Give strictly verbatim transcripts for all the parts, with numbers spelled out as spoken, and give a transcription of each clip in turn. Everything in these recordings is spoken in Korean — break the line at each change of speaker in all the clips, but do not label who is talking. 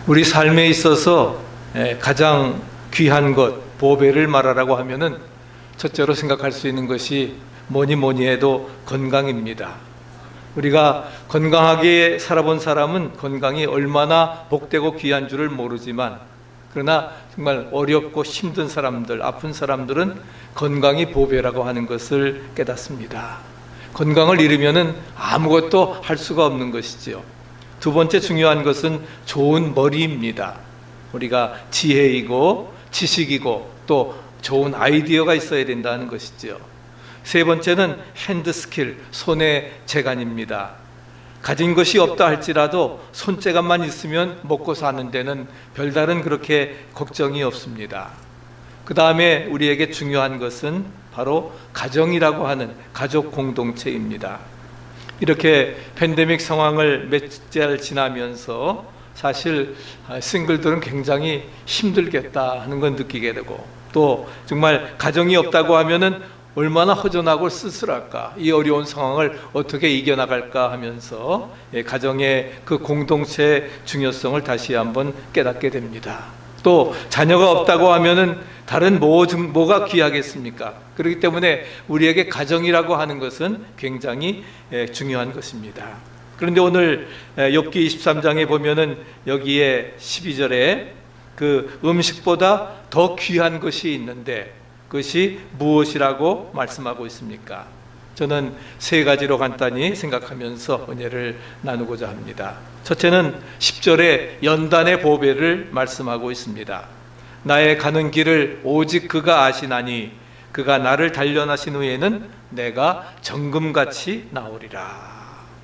우리 삶에 있어서 가장 귀한 것, 보배를 말하라고 하면은 첫째로 생각할 수 있는 것이 뭐니 뭐니 해도 건강입니다. 우리가 건강하게 살아본 사람은 건강이 얼마나 복되고 귀한 줄을 모르지만, 그러나 정말 어렵고 힘든 사람들, 아픈 사람들은 건강이 보배라고 하는 것을 깨닫습니다. 건강을 잃으면은 아무것도 할 수가 없는 것이지요. 두 번째 중요한 것은 좋은 머리입니다. 우리가 지혜이고 지식이고 또 좋은 아이디어가 있어야 된다는 것이지요. 세 번째는 핸드 스킬, 손의 재간입니다. 가진 것이 없다 할지라도 손재간만 있으면 먹고 사는 데는 별다른 그렇게 걱정이 없습니다. 그 다음에 우리에게 중요한 것은 바로 가정이라고 하는 가족 공동체입니다. 이렇게 팬데믹 상황을 몇 달 지나면서 사실 싱글들은 굉장히 힘들겠다 하는 건 느끼게 되고, 또 정말 가정이 없다고 하면은 얼마나 허전하고 쓸쓸할까, 이 어려운 상황을 어떻게 이겨나갈까 하면서 가정의 그 공동체의 중요성을 다시 한번 깨닫게 됩니다. 또 자녀가 없다고 하면은 다른 뭐, 뭐가 귀하겠습니까? 그렇기 때문에 우리에게 가정이라고 하는 것은 굉장히 중요한 것입니다. 그런데 오늘 욥기 이십삼 장에 보면은 여기에 십이 절에 그 음식보다 더 귀한 것이 있는데 그것이 무엇이라고 말씀하고 있습니까? 저는 세 가지로 간단히 생각하면서 은혜를 나누고자 합니다. 첫째는 십 절에 연단의 보배를 말씀하고 있습니다. 나의 가는 길을 오직 그가 아시나니 그가 나를 단련하신 후에는 내가 정금같이 나오리라.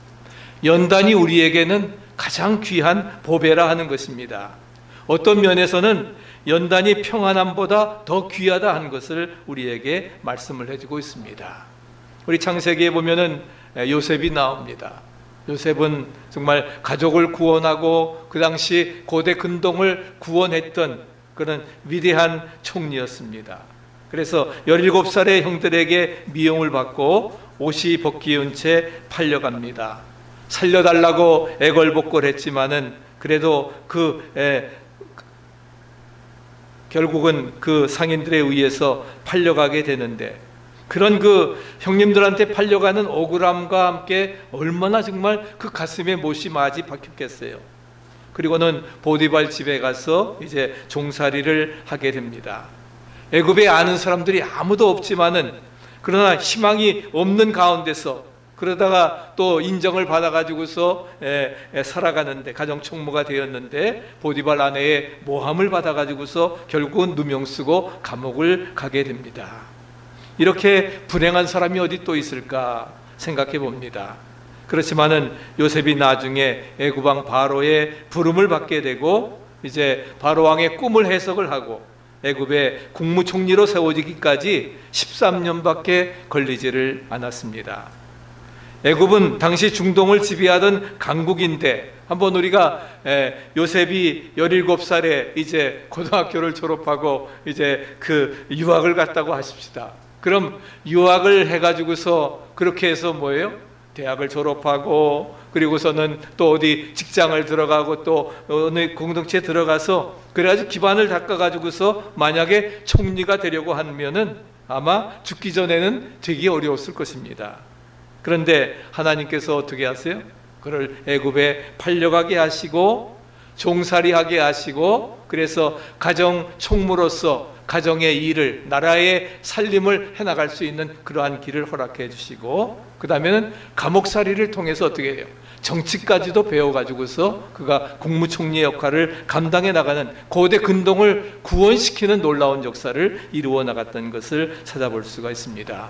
연단이 우리에게는 가장 귀한 보배라 하는 것입니다. 어떤 면에서는 연단이 평안함보다 더 귀하다 하는 것을 우리에게 말씀을 해주고 있습니다. 우리 창세기에 보면은 요셉이 나옵니다. 요셉은 정말 가족을 구원하고 그 당시 고대 근동을 구원했던 그런 위대한 총리였습니다. 그래서 열일곱 살의 형들에게 미용을 받고 옷이 벗기운 채 팔려갑니다. 살려달라고 애걸복걸했지만은 그래도 그 에, 결국은 그 상인들에 의해서 팔려가게 되는데, 그런 그 형님들한테 팔려가는 억울함과 함께 얼마나 정말 그 가슴에 못이 맞이 박혔겠어요. 그리고는 보디발 집에 가서 이제 종살이를 하게 됩니다. 애굽에 아는 사람들이 아무도 없지만은 그러나 희망이 없는 가운데서 그러다가 또 인정을 받아가지고서 에, 에, 살아가는데 가정 총무가 되었는데 보디발 아내의 모함을 받아가지고서 결국은 누명 쓰고 감옥을 가게 됩니다. 이렇게 불행한 사람이 어디 또 있을까 생각해 봅니다. 그렇지만은 요셉이 나중에 애굽왕 바로의 부름을 받게 되고 이제 바로 왕의 꿈을 해석을 하고 애굽의 국무총리로 세워지기까지 십삼 년밖에 걸리지를 않았습니다. 애굽은 당시 중동을 지배하던 강국인데, 한번 우리가 요셉이 열일곱 살에 이제 고등학교를 졸업하고 이제 그 유학을 갔다고 하십시다. 그럼 유학을 해가지고서 그렇게 해서 뭐예요? 대학을 졸업하고 그리고서는 또 어디 직장을 들어가고 또 어느 공동체에 들어가서 그래가지고 기반을 닦아가지고서 만약에 총리가 되려고 하면은 아마 죽기 전에는 되게 어려웠을 것입니다. 그런데 하나님께서 어떻게 하세요? 그를 애굽에 팔려가게 하시고 종살이하게 하시고, 그래서 가정 총무로서 가정의 일을, 나라의 살림을 해나갈 수 있는 그러한 길을 허락해 주시고, 그 다음에는 감옥살이를 통해서 어떻게 해요? 정치까지도 배워가지고서 그가 국무총리의 역할을 감당해 나가는 고대 근동을 구원시키는 놀라운 역사를 이루어 나갔던 것을 찾아볼 수가 있습니다.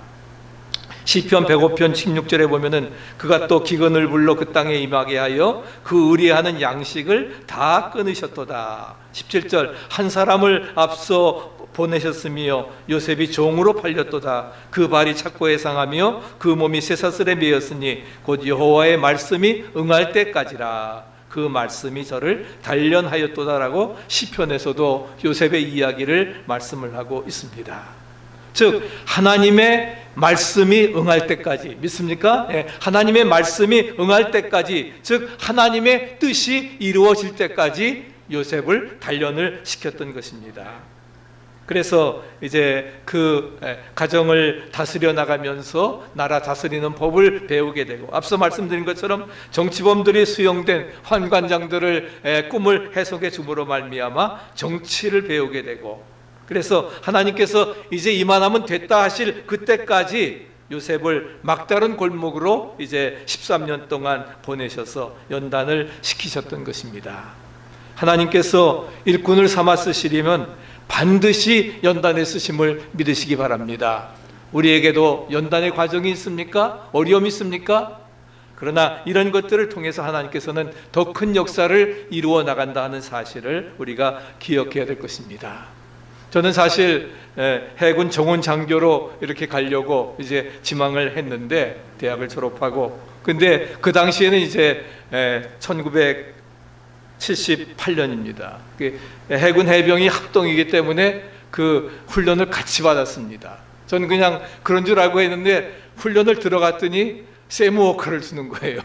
시편 백오 편 십육 절에 보면은 그가 또 기근을 불러 그 땅에 임하게 하여 그 의뢰하는 양식을 다 끊으셨도다. 십칠 절 한 사람을 앞서 보내셨으며 요셉이 종으로 팔렸도다. 그 발이 착고에 상하며 그 몸이 쇠사슬에 매였으니 곧 여호와의 말씀이 응할 때까지라. 그 말씀이 저를 단련하였도다라고 시편에서도 요셉의 이야기를 말씀을 하고 있습니다. 즉 하나님의 말씀이 응할 때까지, 믿습니까? 예, 하나님의 말씀이 응할 때까지, 즉 하나님의 뜻이 이루어질 때까지 요셉을 단련을 시켰던 것입니다. 그래서 이제 그 가정을 다스려 나가면서 나라 다스리는 법을 배우게 되고, 앞서 말씀드린 것처럼 정치범들이 수용된 환관장들을 꿈을 해석해 줌으로 말미암아 정치를 배우게 되고, 그래서 하나님께서 이제 이만하면 됐다 하실 그때까지 요셉을 막다른 골목으로 이제 십삼 년 동안 보내셔서 연단을 시키셨던 것입니다. 하나님께서 일꾼을 삼아 쓰시려면 반드시 연단의 쓰심을 믿으시기 바랍니다. 우리에게도 연단의 과정이 있습니까? 어려움이 있습니까? 그러나 이런 것들을 통해서 하나님께서는 더 큰 역사를 이루어 나간다 하는 사실을 우리가 기억해야 될 것입니다. 저는 사실 해군 정원 장교로 이렇게 가려고 이제 지망을 했는데, 대학을 졸업하고, 근데 그 당시에는 이제 천구백칠십팔 년입니다. 해군 해병이 합동이기 때문에 그 훈련을 같이 받았습니다. 저는 그냥 그런 줄 알고 했는데 훈련을 들어갔더니 세무워커를 주는 거예요.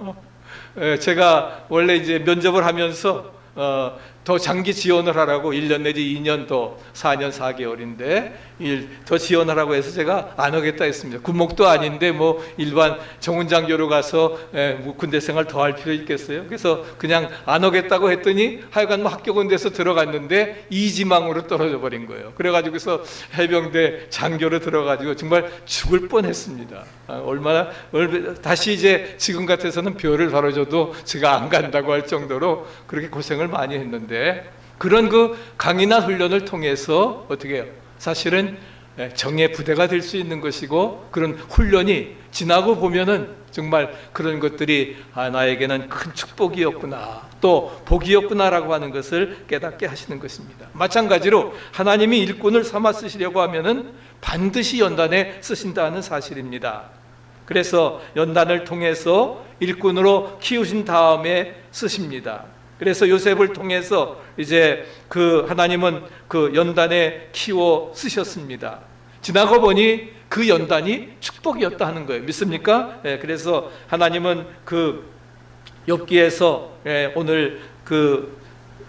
제가 원래 이제 면접을 하면서 어, 더 장기 지원을 하라고 일 년 내지 이 년 더, 사 년 사 개월인데 일 더 지원하라고 해서 제가 안 하겠다 했습니다. 군목도 아닌데 뭐 일반 정훈장교로 가서 에, 뭐 군대 생활 더 할 필요 있겠어요? 그래서 그냥 안 하겠다고 했더니 하여간 뭐 합격은 돼서 들어갔는데 이지망으로 떨어져 버린 거예요. 그래가지고서 해병대 장교로 들어가지고 정말 죽을 뻔했습니다. 아, 얼마나 얼마, 다시 이제 지금 같아서는 별을 바로 줘도 제가 안 간다고 할 정도로 그렇게 고생을 많이 했는데, 그런 그 강인한 훈련을 통해서 어떻게 해요? 사실은 정예 부대가 될 수 있는 것이고, 그런 훈련이 지나고 보면은 정말 그런 것들이 아, 나에게는 큰 축복이었구나, 또 복이었구나라고 하는 것을 깨닫게 하시는 것입니다. 마찬가지로 하나님이 일꾼을 삼아 쓰시려고 하면은 반드시 연단에 쓰신다는 사실입니다. 그래서 연단을 통해서 일꾼으로 키우신 다음에 쓰십니다. 그래서 요셉을 통해서 이제 그 하나님은 그 연단에 키워 쓰셨습니다. 지나고 보니 그 연단이 축복이었다 하는 거예요. 믿습니까? 예, 그래서 하나님은 그 욥기에서 예, 오늘 그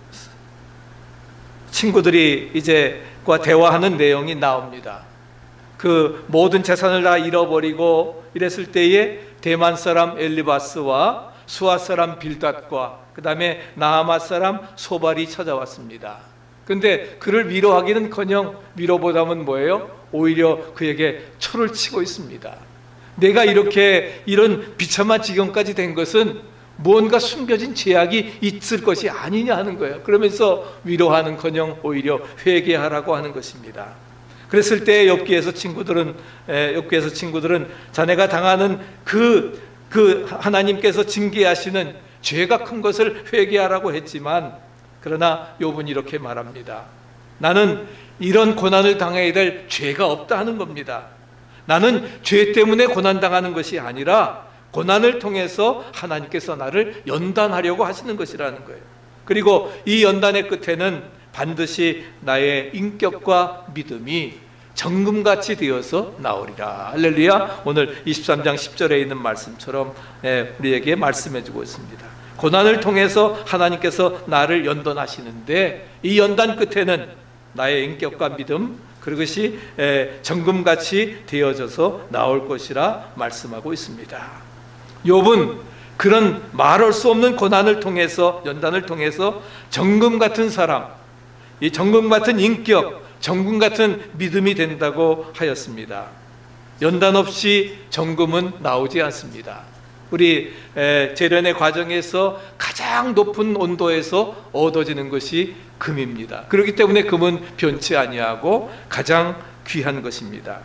친구들이 이제과 대화하는 내용이 나옵니다. 그 모든 재산을 다 잃어버리고 이랬을 때에 대만 사람 엘리바스와 수아 사람 빌닷과 그 다음에 나아마 사람 소발이 찾아왔습니다. 근데 그를 위로하기는커녕 위로보다는 뭐예요? 오히려 그에게 초를 치고 있습니다. 내가 이렇게 이런 비참한 지경까지 된 것은 무언가 숨겨진 죄악이 있을 것이 아니냐 하는 거예요. 그러면서 위로하는커녕 오히려 회개하라고 하는 것입니다. 그랬을 때 욥기에서 친구들은 욥기에서 친구들은 자네가 당하는 그 그 하나님께서 징계하시는 죄가 큰 것을 회개하라고 했지만, 그러나 욥은 이렇게 말합니다. 나는 이런 고난을 당해야 될 죄가 없다 하는 겁니다. 나는 죄 때문에 고난당하는 것이 아니라 고난을 통해서 하나님께서 나를 연단하려고 하시는 것이라는 거예요. 그리고 이 연단의 끝에는 반드시 나의 인격과 믿음이 정금같이 되어서 나오리라. 할렐루야. 오늘 이십삼 장 십 절에 있는 말씀처럼 우리에게 말씀해 주고 있습니다. 고난을 통해서 하나님께서 나를 연단하시는데, 이 연단 끝에는 나의 인격과 믿음, 그것이 정금같이 되어져서 나올 것이라 말씀하고 있습니다. 욥은 그런 말할 수 없는 고난을 통해서, 연단을 통해서 정금 같은 사람, 이 정금 같은 인격, 정금 같은 믿음이 된다고 하였습니다. 연단 없이 정금은 나오지 않습니다. 우리 재련의 과정에서 가장 높은 온도에서 얻어지는 것이 금입니다. 그렇기 때문에 금은 변치 아니하고 가장 귀한 것입니다.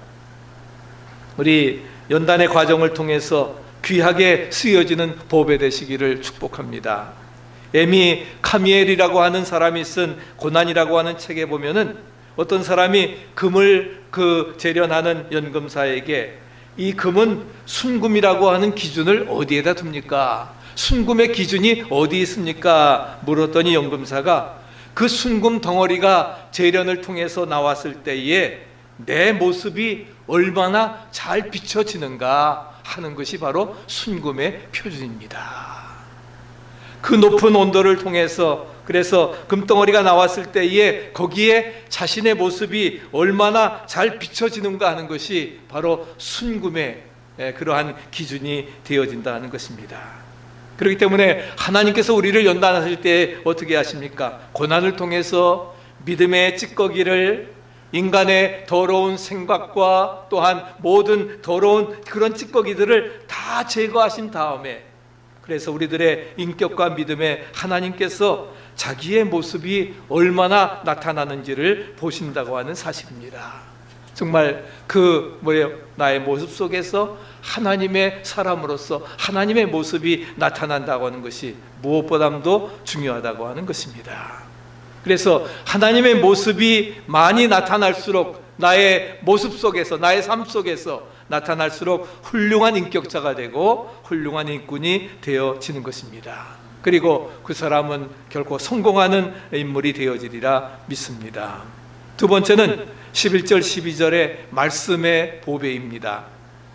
우리 연단의 과정을 통해서 귀하게 쓰여지는 보배 되시기를 축복합니다. 에미 카미엘이라고 하는 사람이 쓴 고난이라고 하는 책에 보면은 어떤 사람이 금을 그 재련하는 연금사에게 이 금은 순금이라고 하는 기준을 어디에다 둡니까? 순금의 기준이 어디 있습니까? 물었더니 연금사가 그 순금 덩어리가 재련을 통해서 나왔을 때에 내 모습이 얼마나 잘 비춰지는가 하는 것이 바로 순금의 표준입니다. 그 높은 온도를 통해서, 그래서 금덩어리가 나왔을 때에 거기에 자신의 모습이 얼마나 잘 비춰지는가 하는 것이 바로 순금의 그러한 기준이 되어진다는 것입니다. 그렇기 때문에 하나님께서 우리를 연단하실 때 어떻게 하십니까? 고난을 통해서 믿음의 찌꺼기를, 인간의 더러운 생각과 또한 모든 더러운 그런 찌꺼기들을 다 제거하신 다음에, 그래서 우리들의 인격과 믿음에 하나님께서 자기의 모습이 얼마나 나타나는지를 보신다고 하는 사실입니다. 정말 그 뭐예요? 나의 모습 속에서 하나님의 사람으로서 하나님의 모습이 나타난다고 하는 것이 무엇보다도 중요하다고 하는 것입니다. 그래서 하나님의 모습이 많이 나타날수록 나의 모습 속에서, 나의 삶 속에서 나타날수록 훌륭한 인격자가 되고 훌륭한 인꾼이 되어지는 것입니다. 그리고 그 사람은 결코 성공하는 인물이 되어지리라 믿습니다. 두 번째는 십일 절 십이 절의 말씀의 보배입니다.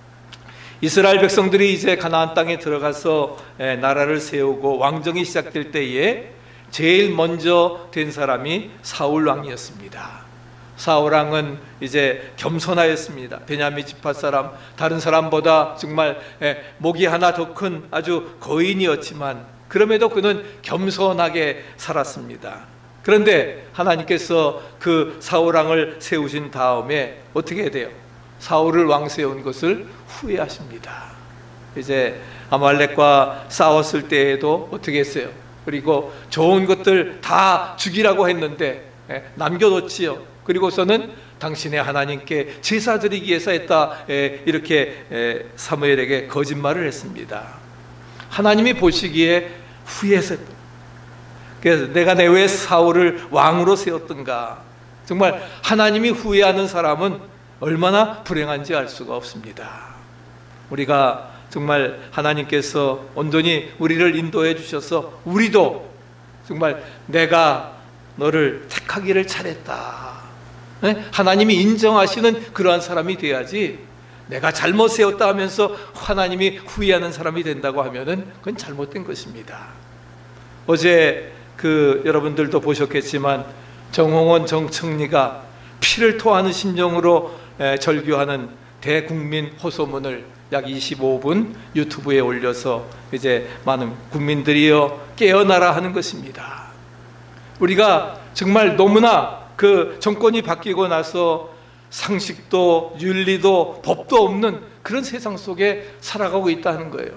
이스라엘 백성들이 이제 가나안 땅에 들어가서 나라를 세우고 왕정이 시작될 때에 제일 먼저 된 사람이 사울 왕이었습니다. 사울 왕은 이제 겸손하였습니다. 베냐민 지파 사람, 다른 사람보다 정말 목이 하나 더 큰 아주 거인이었지만 그럼에도 그는 겸손하게 살았습니다. 그런데 하나님께서 그 사울 왕을 세우신 다음에 어떻게 돼요? 사울을 왕 세운 것을 후회하십니다. 이제 아말렉과 싸웠을 때에도 어떻게 했어요? 그리고 좋은 것들 다 죽이라고 했는데 남겨뒀지요. 그리고서는 당신의 하나님께 제사 드리기 위해서 했다, 이렇게 사무엘에게 거짓말을 했습니다. 하나님이 보시기에 후회했어요. 그래서 내가 내 왜 사울을 왕으로 세웠던가. 정말 하나님이 후회하는 사람은 얼마나 불행한지 알 수가 없습니다. 우리가 정말 하나님께서 온전히 우리를 인도해 주셔서 우리도 정말 내가 너를 택하기를 잘했다, 하나님이 인정하시는 그러한 사람이 돼야지, 내가 잘못 세웠다 하면서 하나님이 후회하는 사람이 된다고 하면은 그건 잘못된 것입니다. 어제 그 여러분들도 보셨겠지만 정홍원 정청리가 피를 토하는 심정으로 절규하는 대국민 호소문을 약 이십오 분 유튜브에 올려서 이제 많은 국민들이여 깨어나라 하는 것입니다. 우리가 정말 너무나 그 정권이 바뀌고 나서 상식도 윤리도 법도 없는 그런 세상 속에 살아가고 있다는 거예요.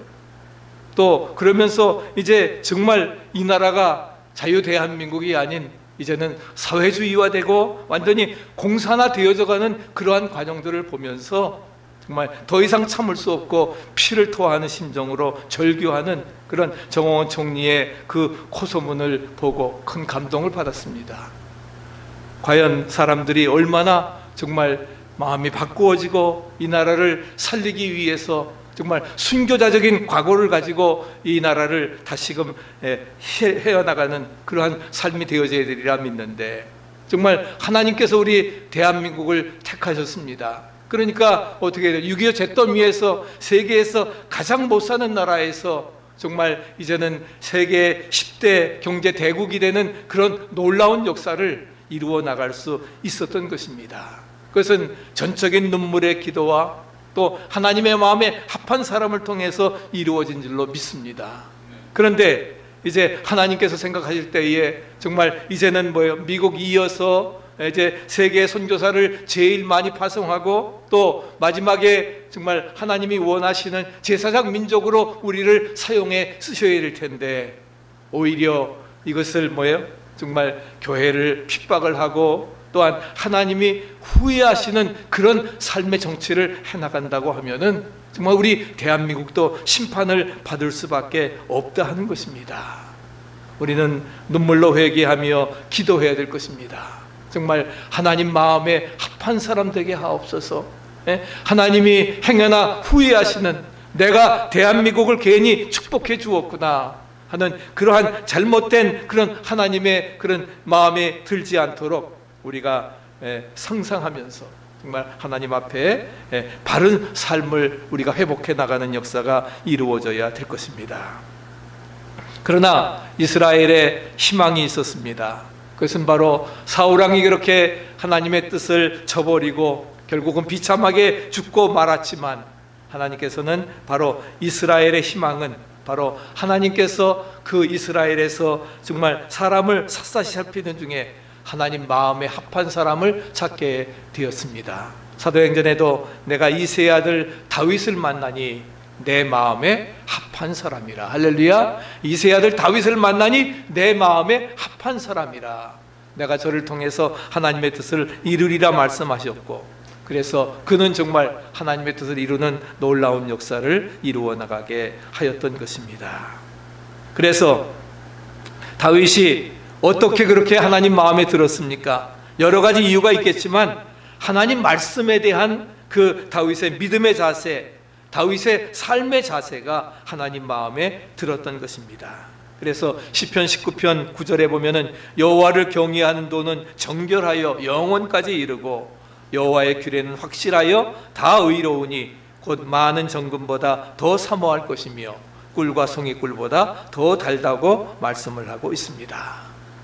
또 그러면서 이제 정말 이 나라가 자유 대한민국이 아닌 이제는 사회주의화되고 완전히 공산화되어져가는 그러한 과정들을 보면서 정말 더 이상 참을 수 없고 피를 토하는 심정으로 절규하는 그런 정홍원 총리의 그 호소문을 보고 큰 감동을 받았습니다. 과연 사람들이 얼마나 정말 마음이 바꾸어지고 이 나라를 살리기 위해서 정말 순교자적인 각오를 가지고 이 나라를 다시금 헤어나가는 그러한 삶이 되어져야 되리라 믿는데, 정말 하나님께서 우리 대한민국을 택하셨습니다. 그러니까 어떻게 해요? 육이오 잿더미에서 세계에서 가장 못 사는 나라에서 정말 이제는 세계 십 대 경제 대국이 되는 그런 놀라운 역사를 이루어 나갈 수 있었던 것입니다. 그것은 전적인 눈물의 기도와 또 하나님의 마음에 합한 사람을 통해서 이루어진 줄로 믿습니다. 그런데 이제 하나님께서 생각하실 때에 정말 이제는 뭐예요? 미국이 이어서 이제 세계 선교사를 제일 많이 파송하고 또 마지막에 정말 하나님이 원하시는 제사장 민족으로 우리를 사용해 쓰셔야 될 텐데, 오히려 이것을 뭐예요? 정말 교회를 핍박을 하고 또한 하나님이 후회하시는 그런 삶의 정치를 해나간다고 하면은 정말 우리 대한민국도 심판을 받을 수밖에 없다 하는 것입니다. 우리는 눈물로 회개하며 기도해야 될 것입니다. 정말 하나님 마음에 합한 사람 되게 하옵소서. 하나님이 행여나 후회하시는, 내가 대한민국을 괜히 축복해 주었구나 하는 그러한 잘못된 그런 하나님의 그런 마음에 들지 않도록 우리가 상상하면서 정말 하나님 앞에 바른 삶을 우리가 회복해 나가는 역사가 이루어져야 될 것입니다. 그러나 이스라엘에 희망이 있었습니다. 그것은 바로 사울왕이 그렇게 하나님의 뜻을 저버리고 결국은 비참하게 죽고 말았지만, 하나님께서는 바로 이스라엘의 희망은 바로 하나님께서 그 이스라엘에서 정말 사람을 샅샅이 살피는 중에 하나님 마음에 합한 사람을 찾게 되었습니다. 사도행전에도 내가 이새의 아들 다윗을 만나니 내 마음에 합한 사람이라. 할렐루야. 이새의 아들 다윗을 만나니 내 마음에 합한 사람이라. 내가 저를 통해서 하나님의 뜻을 이루리라 말씀하셨고, 그래서 그는 정말 하나님의 뜻을 이루는 놀라운 역사를 이루어 나가게 하였던 것입니다. 그래서 다윗이 어떻게 그렇게 하나님 마음에 들었습니까? 여러 가지 이유가 있겠지만 하나님 말씀에 대한 그 다윗의 믿음의 자세, 다윗의 삶의 자세가 하나님 마음에 들었던 것입니다. 그래서 시편 십구 편 구 절에 보면은 여호와를 경외하는 도는 정결하여 영원까지 이르고 여호와의 규례는 확실하여 다 의로우니 곧 많은 정금보다 더 사모할 것이며 꿀과 송이꿀보다 더 달다고 말씀을 하고 있습니다.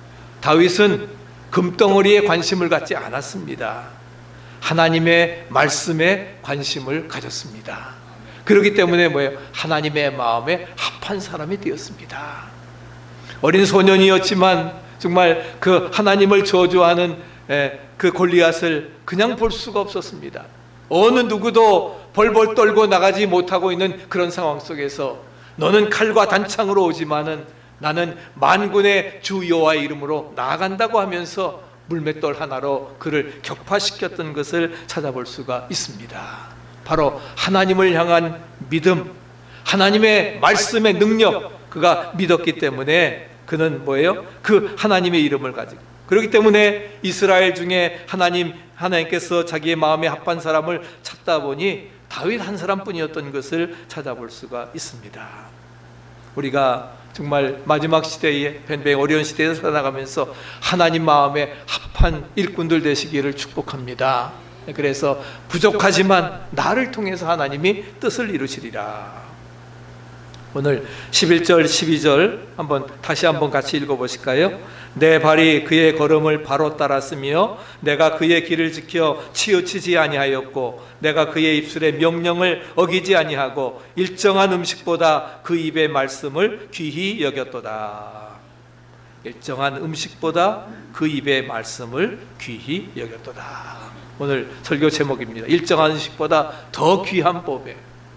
다윗은 금덩어리에 관심을 갖지 않았습니다. 하나님의 말씀에 관심을 가졌습니다. 그렇기 때문에 뭐예요? 하나님의 마음에 합한 사람이 되었습니다. 어린 소년이었지만 정말 그 하나님을 저주하는 그 골리앗을 그냥 볼 수가 없었습니다. 어느 누구도 벌벌 떨고 나가지 못하고 있는 그런 상황 속에서 너는 칼과 단창으로 오지만은 나는 만군의 주 여호와의 이름으로 나아간다고 하면서 물맷돌 하나로 그를 격파시켰던 것을 찾아볼 수가 있습니다. 바로 하나님을 향한 믿음, 하나님의 말씀의 능력, 그가 믿었기 때문에 그는 뭐예요? 그 하나님의 이름을 가지고, 그렇기 때문에 이스라엘 중에 하나님, 하나님께서 자기의 마음에 합한 사람을 찾다 보니 다윗 한 사람뿐이었던 것을 찾아볼 수가 있습니다. 우리가 정말 마지막 시대에, 밴뱅 어려운 시대에 살아가면서 하나님 마음에 합한 일꾼들 되시기를 축복합니다. 그래서 부족하지만 나를 통해서 하나님이 뜻을 이루시리라. 오늘 십일 절 십이 절 한번 다시 한번 같이 읽어보실까요? 내 발이 그의 걸음을 바로 따랐으며 내가 그의 길을 지켜 치우치지 아니하였고 내가 그의 입술의 명령을 어기지 아니하고 일정한 음식보다 그 입의 말씀을 귀히 여겼도다. 일정한 음식보다 그 입의 말씀을 귀히 여겼도다. 오늘 설교 제목입니다. 일정한 음식보다 더 귀한 보배,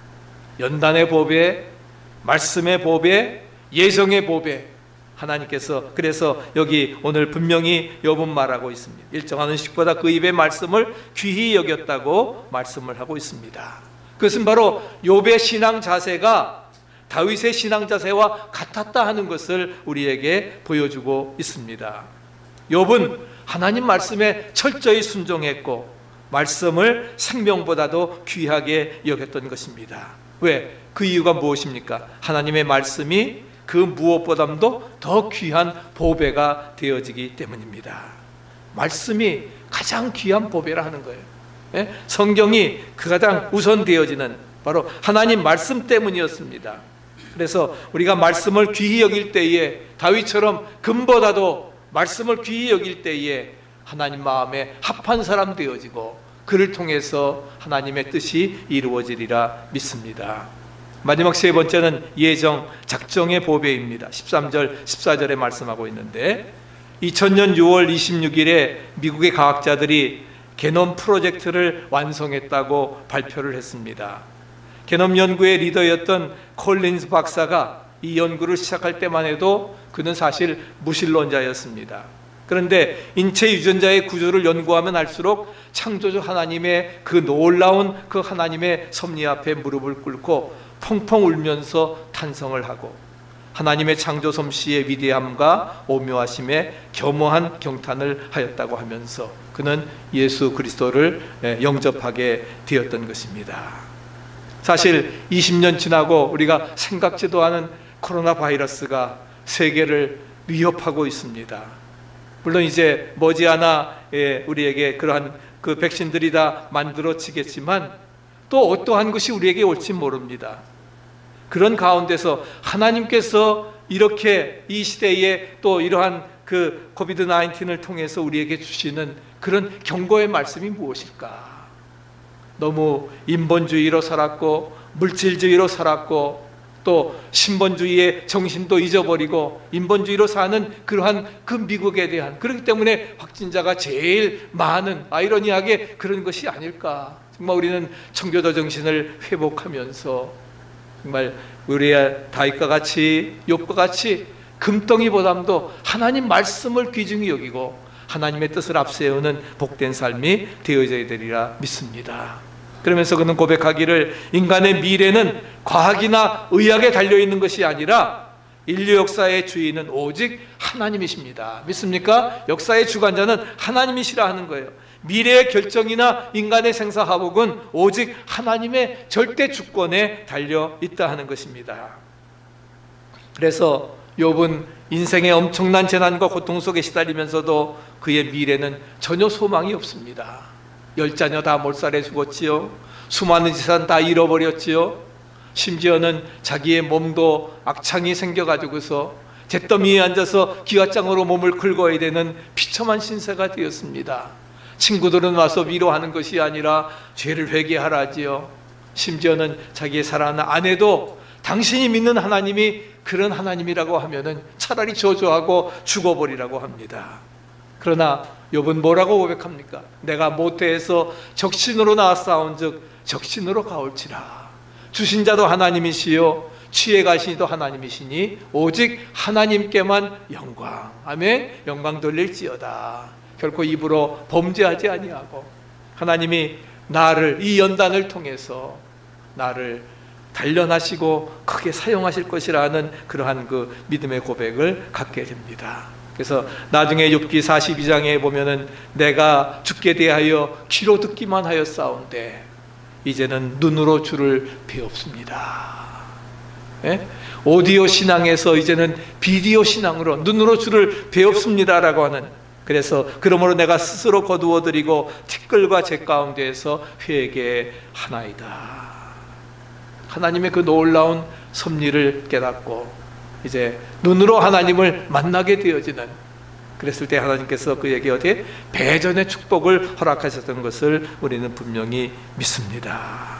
연단의 보배, 말씀의 보배, 예정의 보배, 하나님께서 그래서 여기 오늘 분명히 여분 말하고 있습니다. 일정한 음식보다 그 입의 말씀을 귀히 여겼다고 말씀을 하고 있습니다. 그것은 바로 욥의 신앙 자세가 다윗의 신앙 자세와 같았다 하는 것을 우리에게 보여주고 있습니다. 욥은 하나님 말씀에 철저히 순종했고 말씀을 생명보다도 귀하게 여겼던 것입니다. 왜? 그 이유가 무엇입니까? 하나님의 말씀이 그 무엇보다도 더 귀한 보배가 되어지기 때문입니다. 말씀이 가장 귀한 보배라 하는 거예요. 예? 성경이 가장 우선 되어지는 바로 하나님 말씀 때문이었습니다. 그래서 우리가 말씀을 귀히 여길 때에 다윗처럼 금보다도 말씀을 귀히 여길 때에 하나님 마음에 합한 사람 되어지고 그를 통해서 하나님의 뜻이 이루어지리라 믿습니다. 마지막 세 번째는 예정, 작정의 보배입니다. 십삼 절, 십사 절에 말씀하고 있는데 이천 년 유월 이십육일에 미국의 과학자들이 게놈 프로젝트를 완성했다고 발표를 했습니다. 게놈 연구의 리더였던 콜린스 박사가 이 연구를 시작할 때만 해도 그는 사실 무신론자였습니다. 그런데 인체 유전자의 구조를 연구하면 할수록 창조주 하나님의 그 놀라운 그 하나님의 섭리 앞에 무릎을 꿇고 펑펑 울면서 탄성을 하고 하나님의 창조 솜씨의 위대함과 오묘하심에 겸허한 경탄을 하였다고 하면서 그는 예수 그리스도를 영접하게 되었던 것입니다. 사실 이십 년 지나고 우리가 생각지도 않은 코로나 바이러스가 세계를 위협하고 있습니다. 물론 이제 머지않아 우리에게 그러한 그 백신들이 다 만들어지겠지만 또 어떠한 것이 우리에게 올지 모릅니다. 그런 가운데서 하나님께서 이렇게 이 시대에 또 이러한 그 코비드 나인틴을 통해서 우리에게 주시는 그런 경고의 말씀이 무엇일까? 너무 인본주의로 살았고 물질주의로 살았고 또 신본주의의 정신도 잊어버리고 인본주의로 사는 그러한 그 미국에 대한, 그렇기 때문에 확진자가 제일 많은, 아이러니하게 그런 것이 아닐까. 정말 우리는 청교도 정신을 회복하면서 정말 우리의 다윗과 같이 욥과 같이 금덩이보다도 하나님 말씀을 귀중히 여기고 하나님의 뜻을 앞세우는 복된 삶이 되어져야 되리라 믿습니다. 그러면서 그는 고백하기를 인간의 미래는 과학이나 의학에 달려있는 것이 아니라 인류 역사의 주인은 오직 하나님이십니다. 믿습니까? 역사의 주관자는 하나님이시라 하는 거예요. 미래의 결정이나 인간의 생사화복은 오직 하나님의 절대 주권에 달려있다 하는 것입니다. 그래서 욥은 인생의 엄청난 재난과 고통 속에 시달리면서도 그의 미래는 전혀 소망이 없습니다. 열 자녀 다 몰살해 죽었지요. 수많은 재산 다 잃어버렸지요. 심지어는 자기의 몸도 악창이 생겨가지고서 잿더미에 앉아서 기와장으로 몸을 긁어야 되는 비참한 신세가 되었습니다. 친구들은 와서 위로하는 것이 아니라 죄를 회개하라지요. 심지어는 자기의 사랑하는 아내도 당신이 믿는 하나님이 그런 하나님이라고 하면은 차라리 저주하고 죽어버리라고 합니다. 그러나 욥은 뭐라고 고백합니까? 내가 모태에서 적신으로 나왔사온즉 적신으로 가올지라. 주신 자도 하나님이시요 취해 가시니도 하나님이시니 오직 하나님께만 영광, 아멘, 영광 돌릴지어다. 결코 입으로 범죄하지 아니하고 하나님이 나를, 이 연단을 통해서 나를 단련하시고 크게 사용하실 것이라는 그러한 그 믿음의 고백을 갖게 됩니다. 그래서 나중에 욥기 사십이 장에 보면은 내가 주께 대하여 귀로 듣기만 하였사온데 이제는 눈으로 주를 배웁습니다. 예? 오디오 신앙에서 이제는 비디오 신앙으로 눈으로 주를 배웁습니다라고 하는, 그래서 그러므로 내가 스스로 거두어드리고 티끌과 재 가운데에서 회개하나이다. 하나님의 그 놀라운 섭리를 깨닫고 이제 눈으로 하나님을 만나게 되어지는, 그랬을 때 하나님께서 그에게 어디에 배전의 축복을 허락하셨던 것을 우리는 분명히 믿습니다.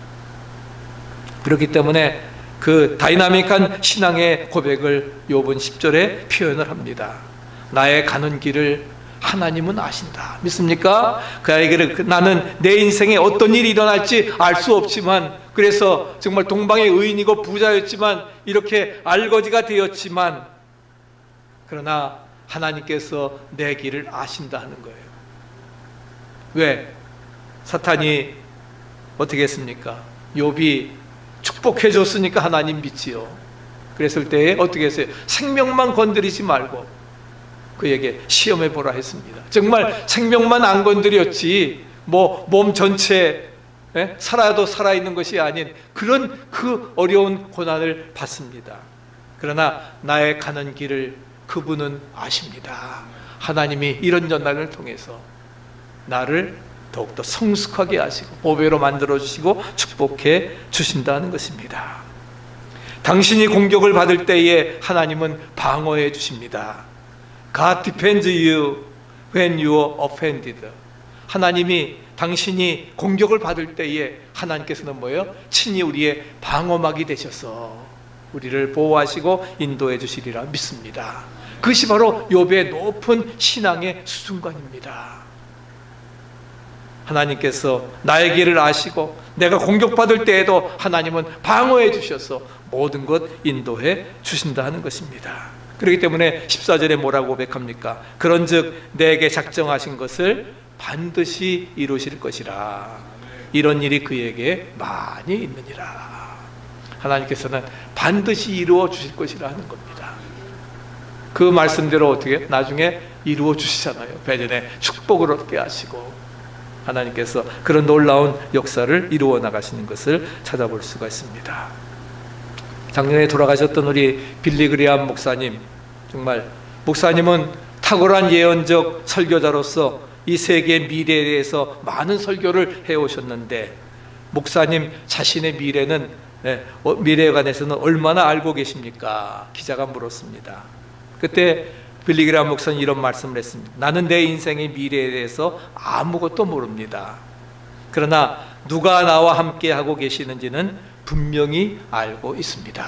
그렇기 때문에 그 다이나믹한 신앙의 고백을 욥은 십 절에 표현을 합니다. 나의 가는 길을 하나님은 아신다. 믿습니까? 그에게는 나는 내 인생에 어떤 일이 일어날지 알 수 없지만, 그래서 정말 동방의 의인이고 부자였지만 이렇게 알거지가 되었지만, 그러나 하나님께서 내 길을 아신다 하는 거예요. 왜? 사탄이 어떻게 했습니까? 욥이 축복해 줬으니까 하나님 믿지요. 그랬을 때에 어떻게 했어요? 생명만 건드리지 말고 그에게 시험해 보라 했습니다. 정말 생명만 안 건드렸지 뭐 몸 전체 예? 살아도 살아있는 것이 아닌 그런 그 어려운 고난을 받습니다. 그러나 나의 가는 길을 그분은 아십니다. 하나님이 이런 연단을 통해서 나를 더욱더 성숙하게 하시고 보배로 만들어주시고 축복해 주신다는 것입니다. 당신이 공격을 받을 때에 하나님은 방어해 주십니다. God defends you when you are offended. 하나님이 당신이 공격을 받을 때에 하나님께서는 뭐예요? 친히 우리의 방어막이 되셔서 우리를 보호하시고 인도해 주시리라 믿습니다. 그것이 바로 욥의 높은 신앙의 수준관입니다. 하나님께서 나의 길을 아시고 내가 공격받을 때에도 하나님은 방어해 주셔서 모든 것 인도해 주신다는 것입니다. 그렇기 때문에 십사 절에 뭐라고 고백합니까? 그런즉 내게 작정하신 것을 반드시 이루실 것이라. 이런 일이 그에게 많이 있느니라. 하나님께서는 반드시 이루어 주실 것이라 하는 겁니다. 그 말씀대로 어떻게 나중에 이루어 주시잖아요. 배전에 축복을 얻게 하시고 하나님께서 그런 놀라운 역사를 이루어 나가시는 것을 찾아볼 수가 있습니다. 작년에 돌아가셨던 우리 빌리 그레이엄 목사님, 정말 목사님은 탁월한 예언적 설교자로서 이 세계의 미래에 대해서 많은 설교를 해오셨는데 목사님 자신의 미래는 미래에 관해서는 얼마나 알고 계십니까? 기자가 물었습니다. 그때 빌리그람 목사님 이런 말씀을 했습니다. 나는 내 인생의 미래에 대해서 아무것도 모릅니다. 그러나 누가 나와 함께 하고 계시는지는 분명히 알고 있습니다.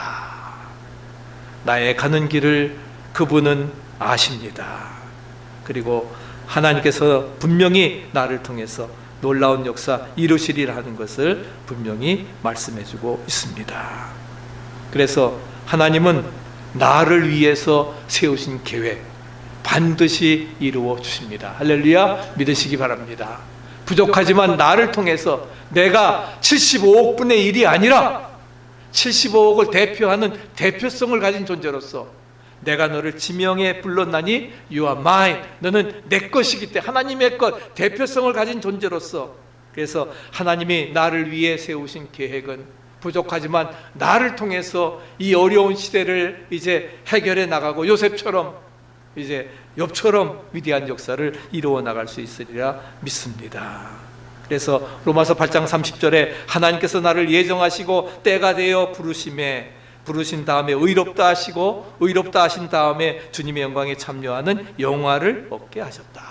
나의 가는 길을 그분은 아십니다. 그리고 하나님께서 분명히 나를 통해서 놀라운 역사 이루시리라 하는 것을 분명히 말씀해주고 있습니다. 그래서 하나님은 나를 위해서 세우신 계획 반드시 이루어 주십니다. 할렐루야, 믿으시기 바랍니다. 부족하지만 나를 통해서 내가 칠십오억 분의 일이 아니라 칠십오억을 대표하는 대표성을 가진 존재로서 내가 너를 지명해 불렀나니 You are mine. 너는 내 것이기 때문에 하나님의 것, 대표성을 가진 존재로서, 그래서 하나님이 나를 위해 세우신 계획은 부족하지만 나를 통해서 이 어려운 시대를 이제 해결해 나가고 요셉처럼 이제 욥처럼 위대한 역사를 이루어 나갈 수 있으리라 믿습니다. 그래서 로마서 팔 장 삼십 절에 하나님께서 나를 예정하시고 때가 되어 부르심에 부르신 다음에 의롭다 하시고 의롭다 하신 다음에 주님의 영광에 참여하는 영화를 얻게 하셨다.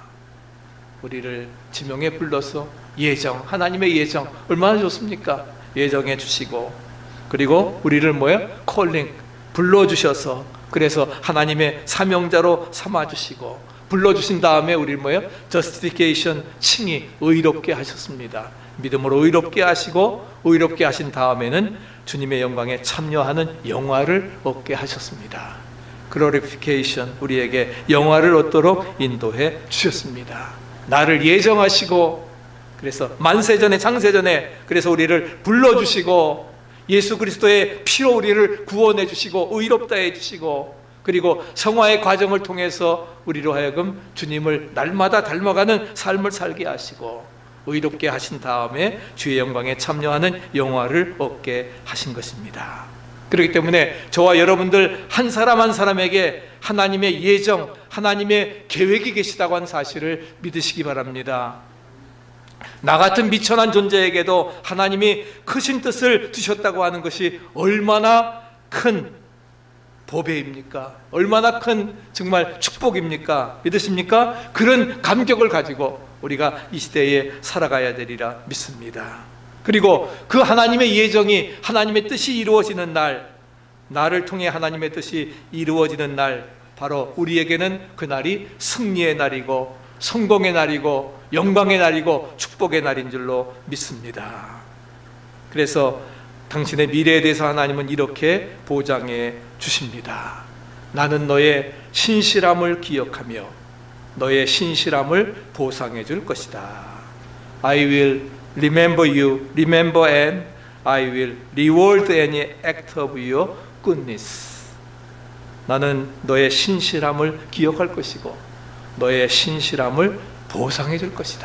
우리를 지명에 불러서 예정, 하나님의 예정 얼마나 좋습니까? 예정해 주시고 그리고 우리를 뭐예요? 콜링, 불러주셔서 그래서 하나님의 사명자로 삼아주시고 불러주신 다음에 우리를 뭐예요? justification, 칭의, 의롭게 하셨습니다. 믿음으로 의롭게 하시고 의롭게 하신 다음에는 주님의 영광에 참여하는 영화를 얻게 하셨습니다. glorification, 우리에게 영화를 얻도록 인도해 주셨습니다. 나를 예정하시고 그래서 만세전에 창세전에 그래서 우리를 불러주시고 예수 그리스도의 피로 우리를 구원해 주시고 의롭다 해 주시고 그리고 성화의 과정을 통해서 우리로 하여금 주님을 날마다 닮아가는 삶을 살게 하시고 의롭게 하신 다음에 주의 영광에 참여하는 영화를 얻게 하신 것입니다. 그렇기 때문에 저와 여러분들 한 사람 한 사람에게 하나님의 예정, 하나님의 계획이 계시다고 하는 사실을 믿으시기 바랍니다. 나 같은 미천한 존재에게도 하나님이 크신 뜻을 두셨다고 하는 것이 얼마나 큰 보배입니까? 얼마나 큰 정말 축복입니까? 믿으십니까? 그런 감격을 가지고 우리가 이 시대에 살아가야 되리라 믿습니다. 그리고 그 하나님의 예정이 하나님의 뜻이 이루어지는 날, 나를 통해 하나님의 뜻이 이루어지는 날, 바로 우리에게는 그날이 승리의 날이고 성공의 날이고 영광의 날이고 축복의 날인 줄로 믿습니다. 그래서 당신의 미래에 대해서 하나님은 이렇게 보장해 주십니다. 나는 너의 신실함을 기억하며 너의 신실함을 보상해 줄 것이다. I will remember you, remember and I will reward any act of your goodness. 나는 너의 신실함을 기억할 것이고 너의 신실함을 보상해 줄 것이다.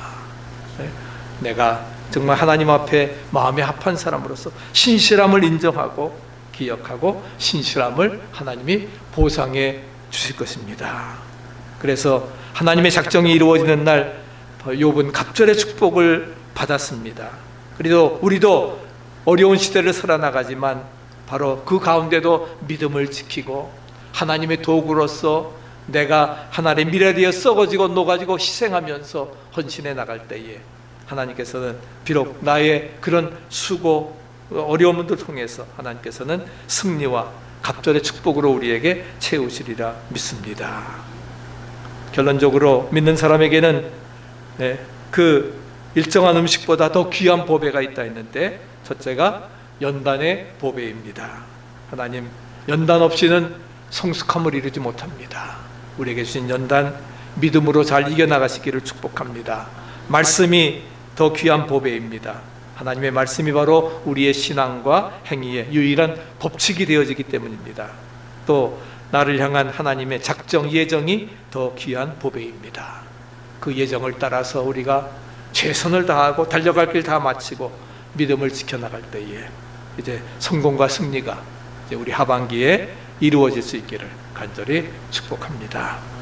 내가 정말 하나님 앞에 마음에 합한 사람으로서 신실함을 인정하고 기억하고 신실함을 하나님이 보상해 주실 것입니다. 그래서 하나님의 작정이 이루어지는 날 욥은 갑절의 축복을 받았습니다. 그래도 우리도 어려운 시대를 살아나가지만 바로 그 가운데도 믿음을 지키고 하나님의 도구로서 내가 하나님의 미래에 대해 썩어지고 녹아지고 희생하면서 헌신해 나갈 때에 하나님께서는 비록 나의 그런 수고 어려움을 통해서 하나님께서는 승리와 갑절의 축복으로 우리에게 채우시리라 믿습니다. 결론적으로 믿는 사람에게는 그 일정한 음식보다 더 귀한 보배가 있다 했는데 첫째가 연단의 보배입니다. 하나님 연단 없이는 성숙함을 이루지 못합니다. 우리에게 주신 연단 믿음으로 잘 이겨나가시기를 축복합니다. 말씀이 더 귀한 보배입니다. 하나님의 말씀이 바로 우리의 신앙과 행위의 유일한 법칙이 되어지기 때문입니다. 또 나를 향한 하나님의 작정 예정이 더 귀한 보배입니다. 그 예정을 따라서 우리가 최선을 다하고 달려갈 길 다 마치고 믿음을 지켜나갈 때에 이제 성공과 승리가 이제 우리 하반기에 이루어질 수 있기를 간절히 축복합니다.